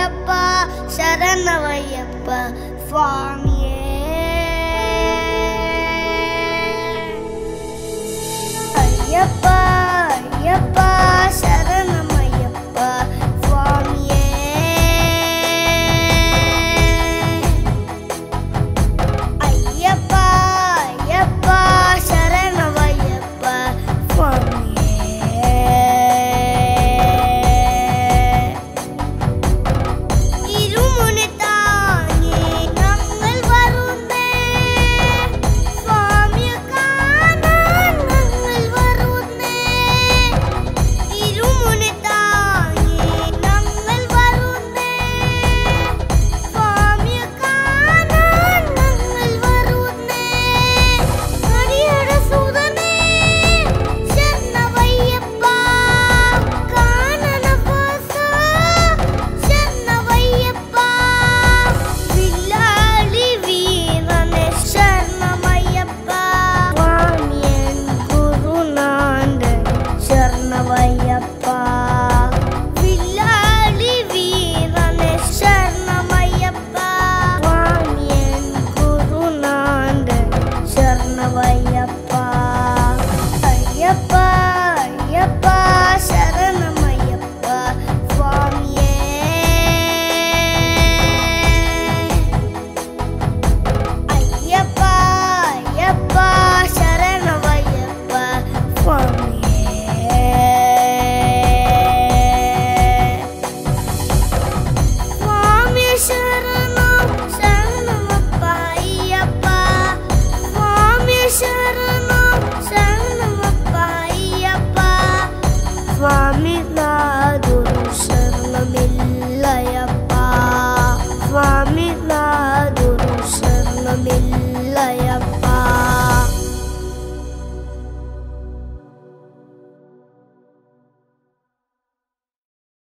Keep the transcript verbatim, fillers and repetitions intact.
ಅಯ್ಯಪ್ಪ ಶರಣವಯ್ಯಪ್ಪ ಸ್ವಾಮಿಯೇ ಅಯ್ಯಪ್ಪ ಅಯ್ಯಪ್ಪ ಶರಣಮಯ್ಯಪ್ಪ ಸ್ವಾಮಿಯೇ ಅಯ್ಯಪ್ಪ ಅಯ್ಯಪ್ಪ ಶರಣವಯ್ಯಪ್ಪ ಸ್ವಾಮಿಯೇ ഇരുമുടി താങ്ങി ഞങ്ങൾ വരുന്നേ സ്വാമിയെ കാണാൻ ഞങ്ങൾ വരുന്നേ ഇരുമുടി താങ്ങി ഞങ്ങൾ വരുന്നേ സ്വാമിയെ കാണാൻ ഞങ്ങൾ വരുന്നേ ഹരിഹര സുതനേ ശരണവയ്യപ്പ കാനന വാസ ശരണവയ്യപ്പ വില്ലാളി വീരനെ ശരണമയ്യപ്പ സ്വാമിയൻ ഗുരുനാഥൻ ശരണമയ്യപ്പ വില്ലാളി വീരനെ ശരണമയ്യപ്പ സ്വാമിയൻ ഗുരുനാഥൻ ശരണമയ്യപ്പ അയ്യപ്പ അയ്യപ്പ ശരണമയ്യപ്പ സ്വാമിയേ അയ്യപ്പ അയ്യപ്പ ശരണമയ്യപ്പ സ്വാമിയേ സ്വാമി ശരണം ശരണമപ്പ അയ്യപ്പ സ്വാമി ശരണം ശരണമപ്പ അയ്യപ്പ സ്വാമി നാദുരു ശരണമില്ലയപ്പ സ്വാമി നാദുരു ശരണമില്ലയ